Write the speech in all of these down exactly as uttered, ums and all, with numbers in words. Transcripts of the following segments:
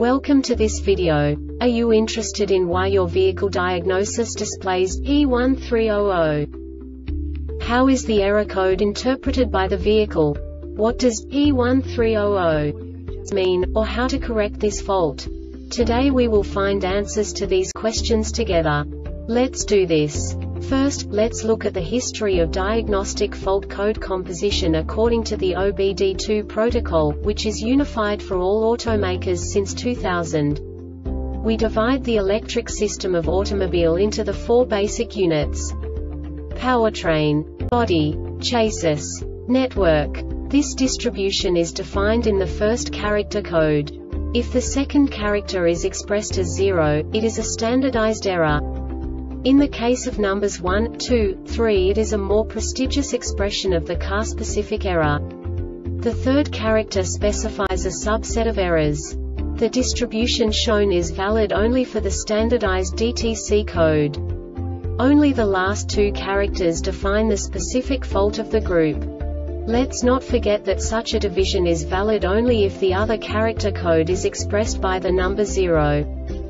Welcome to this video. Are you interested in why your vehicle diagnosis displays E one three zero zero? How is the error code interpreted by the vehicle? What does E one three zero zero mean, or how to correct this fault? Today we will find answers to these questions together. Let's do this. First, let's look at the history of diagnostic fault code composition according to the O B D two protocol, which is unified for all automakers since two thousand. We divide the electric system of automobile into the four basic units: powertrain, body, chassis, network. This distribution is defined in the first character code. If the second character is expressed as zero, it is a standardized error. In the case of numbers one, two, three, it is a more prestigious expression of the car-specific error. The third character specifies a subset of errors. The distribution shown is valid only for the standardized D T C code. Only the last two characters define the specific fault of the group. Let's not forget that such a division is valid only if the other character code is expressed by the number zero.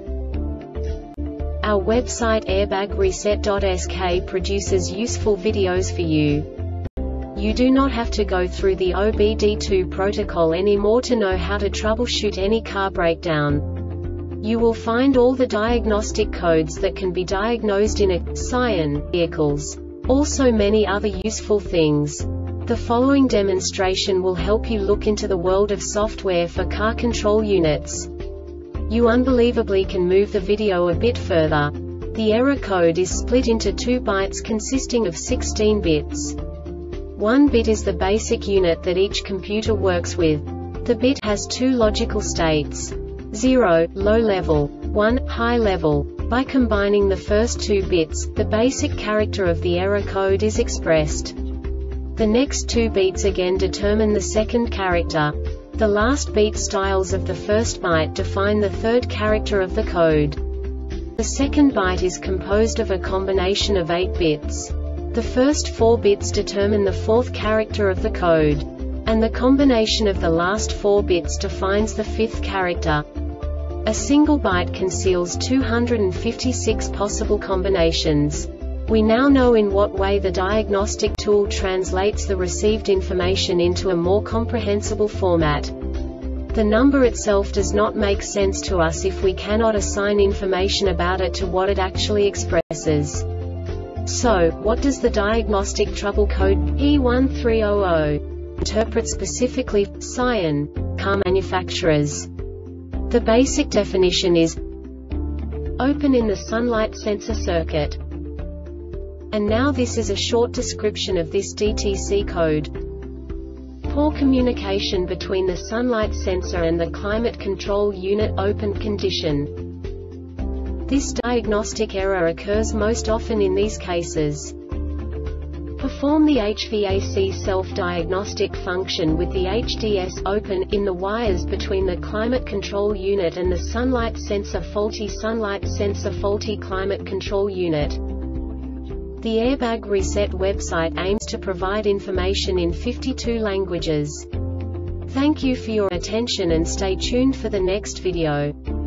Our website airbag reset dot S K produces useful videos for you. You do not have to go through the O B D two protocol anymore to know how to troubleshoot any car breakdown. You will find all the diagnostic codes that can be diagnosed in a Cyan vehicles. Also many other useful things. The following demonstration will help you look into the world of software for car control units. You unbelievably can move the video a bit further. The error code is split into two bytes consisting of sixteen bits. One bit is the basic unit that each computer works with. The bit has two logical states: zero, low level, one, high level. By combining the first two bits, the basic character of the error code is expressed. The next two beats again determine the second character. The last beat styles of the first byte define the third character of the code. The second byte is composed of a combination of eight bits. The first four bits determine the fourth character of the code. And the combination of the last four bits defines the fifth character. A single byte conceals two hundred fifty-six possible combinations. We now know in what way the diagnostic tool translates the received information into a more comprehensible format. The number itself does not make sense to us if we cannot assign information about it to what it actually expresses. So, what does the diagnostic trouble code E one three zero zero interpret specifically for Cyan car manufacturers? The basic definition is: open in the sunlight sensor circuit. And now this is a short description of this D T C code. Poor communication between the sunlight sensor and the climate control unit, open condition. This diagnostic error occurs most often in these cases. Perform the H V A C self-diagnostic function with the H D S open in the wires between the climate control unit and the sunlight sensor. Faulty sunlight sensor, faulty climate control unit. The Airbag Reset website aims to provide information in fifty-two languages. Thank you for your attention and stay tuned for the next video.